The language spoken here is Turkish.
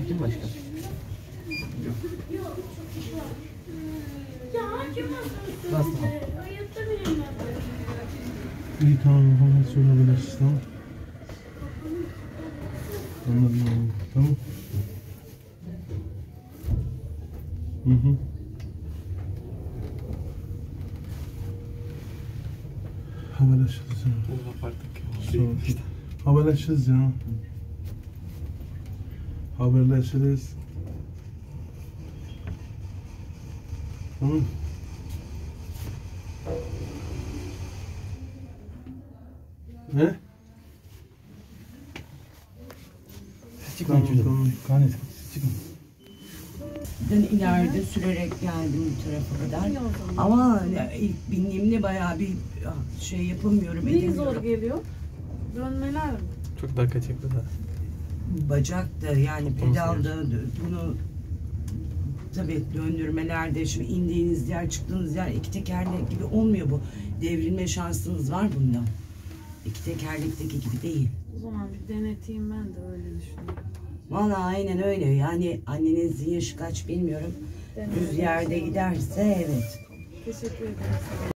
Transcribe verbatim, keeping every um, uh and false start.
yok değil mi başka? Yok. Bas tamam. İyi tamam, hemen söyleyebiliriz, tamam. Anladım, tamam. Hı hı. Haberleşiriz ya. Sonra- Haberleşiriz ya. Haberleşiriz. Tamam. Ne? Çıkmayın Tamam, şuradan. tamam. Kahve çıkın. Ben ileride sürerek geldim bu tarafa kadar. Ama ilk bindiğimde bayağı bir şey yapamıyorum, Neyi zor edemiyorum. geliyor? Dönmeler mi? Çok dakika çekti da. Bacak da yani pedalda bunu tabii döndürmelerde şu indiğiniz yer çıktığınız yer iki tekerlek gibi olmuyor bu. Devrilme şansınız var bunda. İki tekerlekteki gibi değil. O zaman bir deneteyim, ben de öyle düşünüyorum. Vallahi aynen öyle. Yani annenizin yaşı kaç bilmiyorum. Düz yerde giderse evet. Teşekkür ederim.